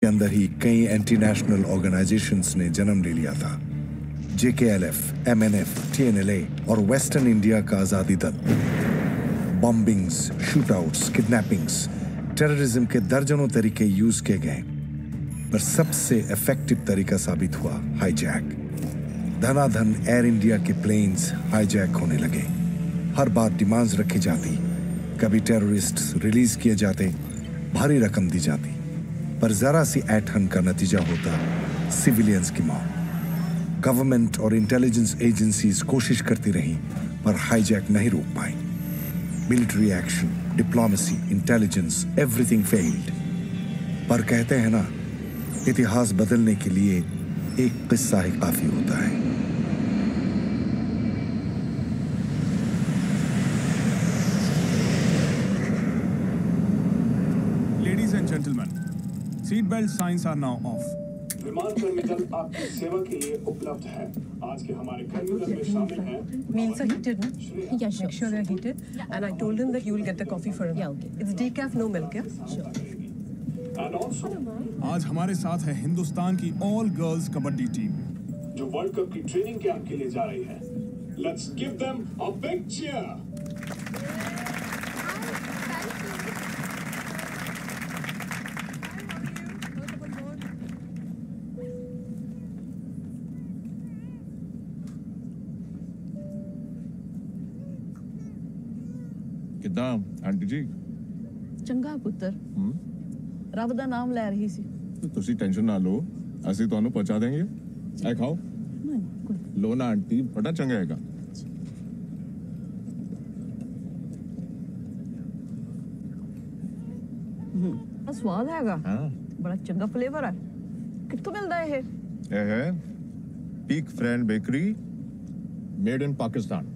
के अंदर ही कई एंटी नेशनल ऑर्गेनाइजेशंस ने जन्म ले लिया था। JKLF, MNF, TNLA और वेस्टर्न इंडिया का आजादी दल। बॉम्बिंग्स, शूटआउट्स, किडनैपिंग्स, टेररिज्म के दर्जनों तरीके यूज किए गए, पर सबसे इफेक्टिव तरीका साबित हुआ हाईजैक। धनाधन एयर इंडिया के प्लेन्स हाईजैक होने लगे। हर बार डिमांड्स रखी जाती, कभी टेररिस्ट्स रिलीज किए जाते, भारी रकम दी जाती, पर जरा सी ऐंठन का नतीजा होता सिविलियंस की मौत। गवर्नमेंट और इंटेलिजेंस एजेंसीज कोशिश करती रहीं, पर हाईजैक नहीं रोक पाई। Military action, diplomacy, intelligence, everything failed. पर कहते हैं ना, इतिहास बदलने के लिए एक किस्सा ही काफी होता है। Ladies and gentlemen, seatbelt signs are now off. विमान कर्मी दल आपकी सेवा के लिए उपलब्ध है। आज के हमारे कर्मी दल में शामिल हैं। Meals are heated, no? Yeah, sure. Make sure they're heated. And I told him that you will get the coffee for him. Yeah, okay. It's decaf, no milk, yeah? Sure. And also, आज हमारे साथ है हिंदुस्तान की all girls kabaddi team, जो world cup की training camp के लिए जा रही है। Let's give them a big cheer. ਕਿੱਦਾਂ ਆਂਟੀ ਜੀ? ਚੰਗਾ ਪੁੱਤਰ। ਰੱਬ ਦਾ ਨਾਮ ਲੈ ਰਹੀ ਸੀ। ਤੁਸੀਂ ਟੈਨਸ਼ਨ ਨਾ ਲਓ, ਅਸੀਂ ਤੁਹਾਨੂੰ ਪਹੁੰਚਾ ਦੇਂਗੇ। ਐ ਖਾਓ। ਲੋ ਨਾ ਆਂਟੀ, ਬੜਾ ਚੰਗਾ ਹੈਗਾ। ਸਵਾਦ ਹੈਗਾ। ਹਾਂ, ਬੜਾ ਚੰਗਾ ਫਲੇਵਰ ਹੈ। ਕਿੱਥੋਂ ਮਿਲਦਾ ਇਹ? ਇਹ ਹੈ Peek Freans bakery, made in Pakistan.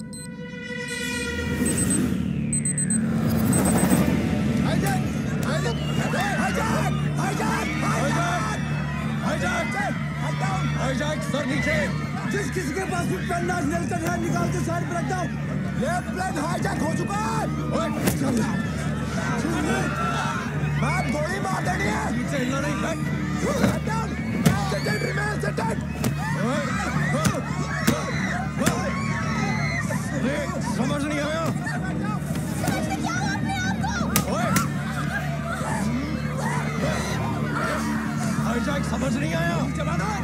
Sir नीचे। जिस किसी के पास भी पेन निकल है, निकाल के साइड पर रख दो। ये प्लेन हाईजैक हो चुका है। मैं गोली मार देनी है। नीचे हिलना नहीं, बैठ। Sit remain, sit tight. समझ नहीं आया। हाईजैक समझ नहीं आया। चला दो।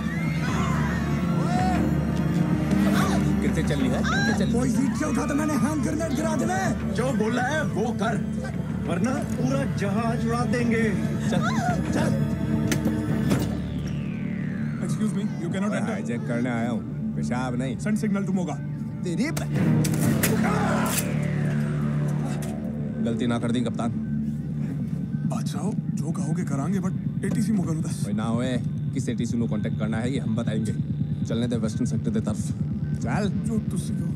कितने चली है? कोई सीट से उठा तो मैंने हैंड ग्रेनेड गिरा देना। जो बोला है वो कर, वरना पूरा जहाज उड़ा देंगे। चल चल। Excuse me, you cannot enter. Hijack करने आया हूँ, पेशाब नहीं। Send signal to Moga. तेरी गलती ना कर दी कप्तान। बादशाह जो कहोगे करांगे, बट ATC मोगा उदास। ना होए, किस ATC नु कांटेक्ट करना है ये हम बताएंगे। चलने दे वेस्टर्न सेक्टर दे तरफ। चल जो तुझसे